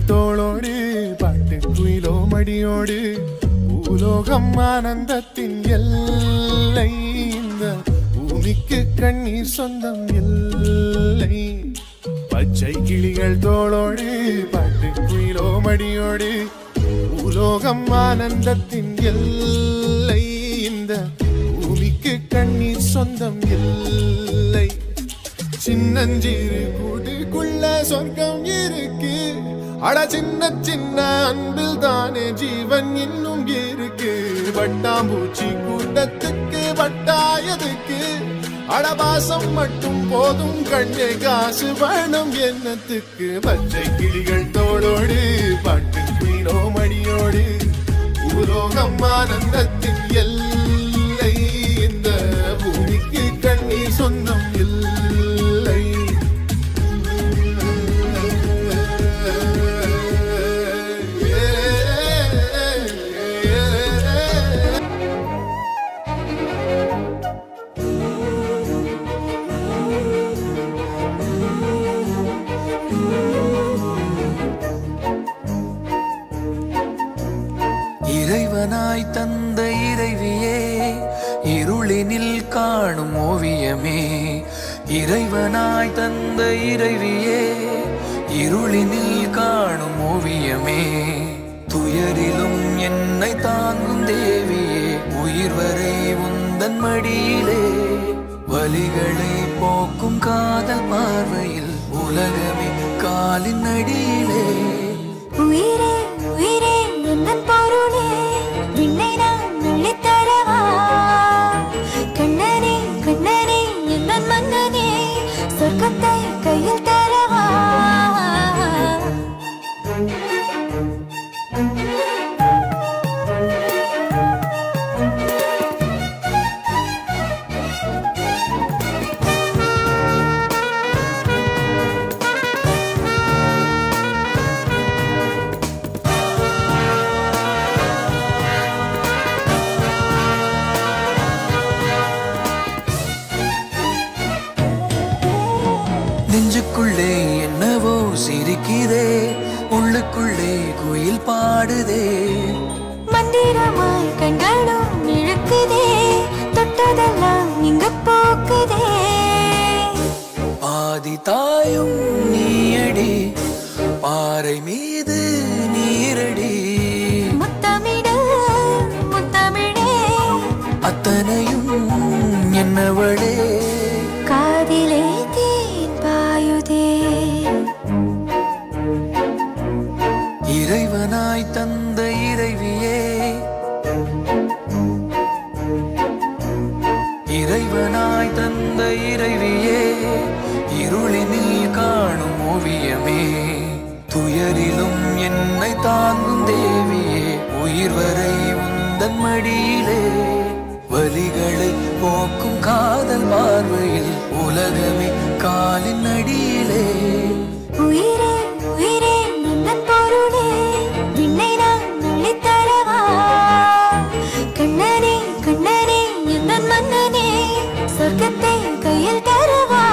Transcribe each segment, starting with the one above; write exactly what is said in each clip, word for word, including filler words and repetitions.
கிளிகள் தோளோடு பாட்டு குயிலோ மடியோடு பூலோகம் ஆனந்தத்தின் எல்லை இந்த பூமிக்கு கண்ணீர் சொந்தம் இல்லை பச்சை கிளிகள் தோளோடு பாட்டு குயிலோ மடியோடு பூலோகம் ஆனந்தத்தின் எல்லை இந்த பூமிக்கு கண்ணீர் சொந்தம் இல்லை சின்னஞ்சிறு கூட்டுக்குள்ள சொர்க்கம் இருக்கு அட சின்ன சின்ன அன்பில் தானே ஜீவன் இன்னும் இருக்கு வட்டாம்பூச்சி கூட்டத்துக்கு வட்டாயதுக்கு அடபாசம் மட்டும் போதும் கண்ணே காசு வேணும் என்னத்துக்கு பச்சை கிளிகள் தோளோடு பாட்டு குயிலோ மடியோடு பூலோகம் ஆனந்தத்தின் எல்லை இந்த பூமிக்கு கண்ணீர் சொந்தம் இல்லை இறைவனாய் தந்த இறைவியே இருளினில் காணும் ஓவியமே இறைவனாய் தந்த இறைவியே இருளினில் காணும் ஓவியமே துயரிலும் என்னை தாங்கும் தேவியே உயிர் வரை உந்தன் மடியிலே வலிகளை போக்கும் காதல் பார்வையில் உலகமே காலின் அடியிலே உயிரே உயிரே எந்தன் பொருளே விண்ணை நான் அள்ளித் தரவா கண்ணனே கண்ணனே எந்தன் மன்னனே சொர்க்கத்தை கையில் தரவா நெஞ்சுக்குள்ளே என்னவோ சிரிக்குதே உள்ளுக்குள்ளே குயில் பாடுதே மந்திரமாய் கண்களும் இழுக்குதே தொட்டதெல்லாம் இங்கு போக்குதே பாதி தாயும் நீயடி பாறை மீது நீரடி முத்தமிடு முத்தமிழே அத்தனையும் என்னவளே காதிலே தேன் பாயுதே இறைவனாய் தந்த இறைவியே இறைவனாய் தந்த இறைவியே இருளினில் காணும் ஓவியமே துயரிலும் என்னை தாங்கும் தேவியே உயிர் வரை உந்தன் மடியிலே வலிகளை போக்கும் காதல் பார்வையில் உலகமே காலின் அடியிலே உயிரே உயிரே எந்தன் பொருளே விண்ணை நான் அள்ளித் தரவா கண்ணனே கண்ணனே எந்தன் மன்னனே சொர்க்கத்தை கையில் தரவா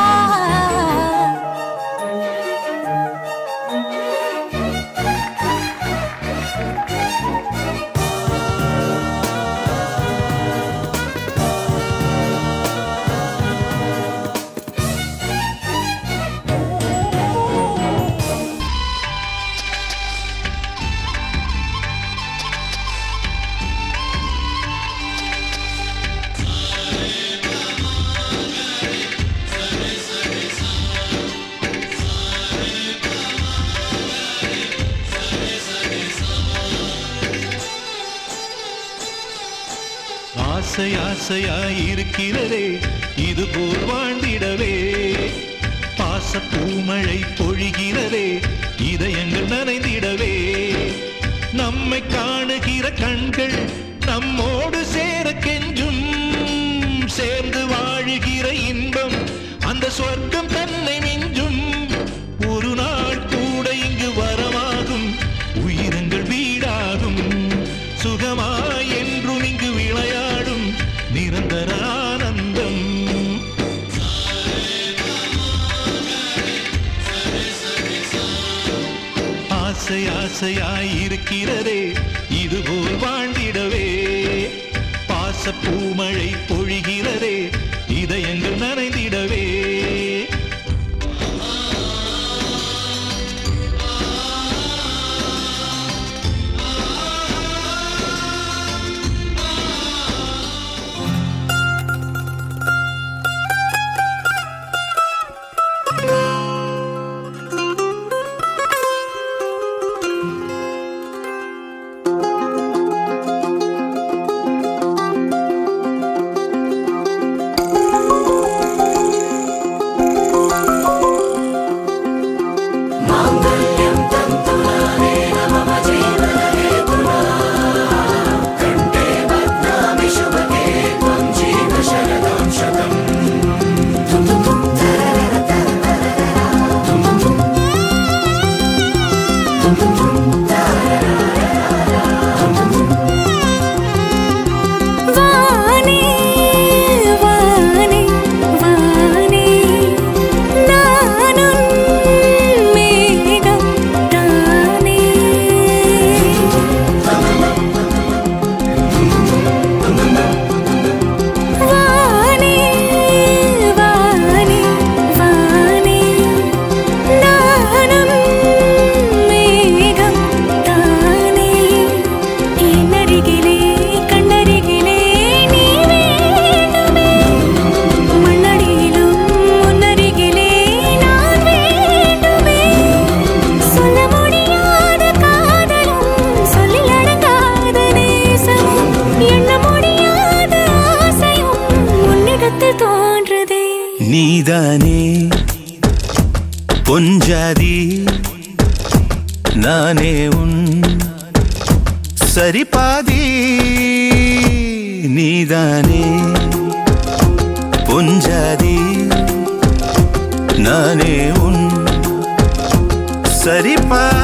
ஆசை ஆசையாயிருக்கிறதே இது போல் வாழ்ந்திடவே பாச பூமழை பொழிகிறதே இதயங்கள் நனைந்திடவே நம்மை காணுகிற கண்கள் நம்மோடு சேர கெஞ்சும் சேர்ந்து வாழுகிற இன்பம் அந்த சொர்க்கம் தன்னை மிஞ்சும் ஒரு நாள் கூட இங்கு வரமாகும் உயிரங்கள் வீடாகும் சுகமாய் என்றும் இங்கு விளையாடும் நிரந்தர ஆனந்தம் ஆசையாயிருக்கிறதே இதுபோல் வாழ்ந்திடவே பாச பூமழை பொழிகிறதே இதயங்கள் நனைந்திடவே நீதானே பொஞ்சாதி நானே உன் சரிபாதி நீதானே பொஞ்சாதி நானே உன் சரிபாதி